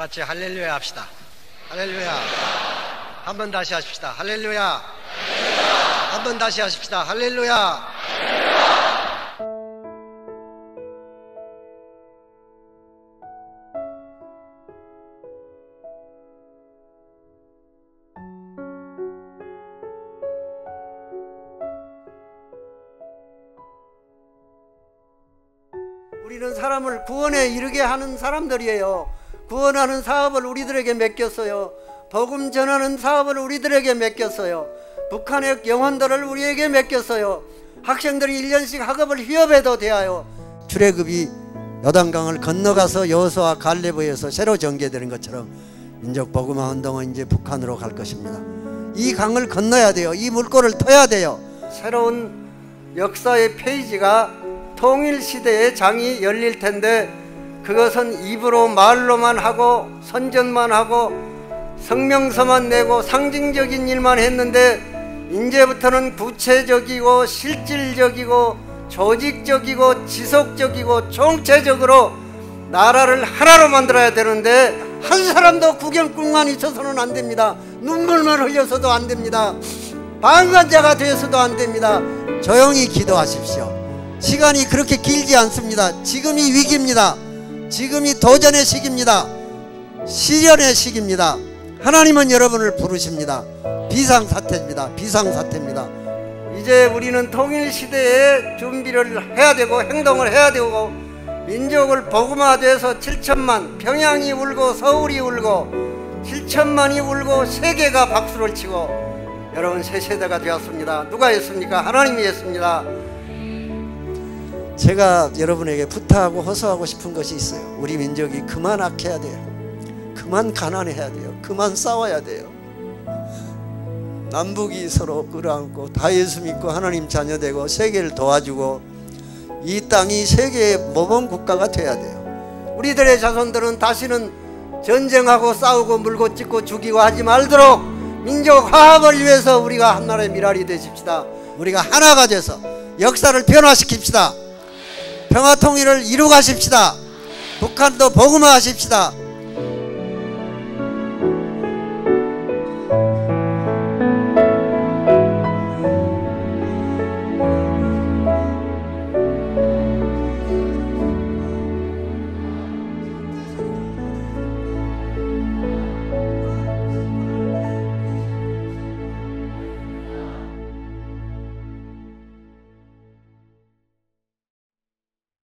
같이 할렐루야 합시다. 할렐루야. 한 번 다시 하십시다. 할렐루야. 한 번 다시 하십시다. 할렐루야. 우리는 사람을 구원에 이르게 하는 사람들이에요. 구원하는 사업을 우리들에게 맡겼어요. 복음 전하는 사업을 우리들에게 맡겼어요. 북한의 영혼들을 우리에게 맡겼어요. 학생들이 1년씩 학업을 휴업해도 대하여 출애굽이 요단강을 건너가서 여호수아 갈렙에서 새로 전개되는 것처럼 민족 복음화 운동은 이제 북한으로 갈 것입니다. 이 강을 건너야 돼요. 이 물꼬를 터야 돼요. 새로운 역사의 페이지가 통일시대의 장이 열릴 텐데, 그것은 입으로 말로만 하고 선전만 하고 성명서만 내고 상징적인 일만 했는데, 이제부터는 구체적이고 실질적이고 조직적이고 지속적이고 총체적으로 나라를 하나로 만들어야 되는데, 한 사람도 구경꾼만 있어서는 안 됩니다. 눈물만 흘려서도 안 됩니다. 방관자가 되어서도 안 됩니다. 조용히 기도하십시오. 시간이 그렇게 길지 않습니다. 지금이 위기입니다. 지금이 도전의 시기입니다. 시련의 시기입니다. 하나님은 여러분을 부르십니다. 비상사태입니다. 비상사태입니다. 이제 우리는 통일시대에 준비를 해야 되고 행동을 해야 되고, 민족을 복음화돼서 7천만, 평양이 울고 서울이 울고 7천만이 울고 세계가 박수를 치고, 여러분 새 세대가 되었습니다. 누가 했습니까? 하나님이 했습니다. 제가 여러분에게 부탁하고 호소하고 싶은 것이 있어요. 우리 민족이 그만 악해야 돼요. 그만 가난해야 돼요. 그만 싸워야 돼요. 남북이 서로 끌어안고 다 예수 믿고 하나님 자녀 되고 세계를 도와주고 이 땅이 세계의 모범 국가가 돼야 돼요. 우리들의 자손들은 다시는 전쟁하고 싸우고 물고 찢고 죽이고 하지 말도록 민족 화합을 위해서 우리가 한나라의 미랄이 되십시다. 우리가 하나가 돼서 역사를 변화시킵시다. 평화통일을 이루가십시다. 북한도 복음화하십시다.